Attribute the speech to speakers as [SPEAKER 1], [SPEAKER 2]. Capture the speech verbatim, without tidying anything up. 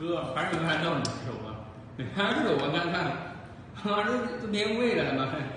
[SPEAKER 1] 哥，还是没看到你手啊？你还是我看看，妈这都变味了，妈。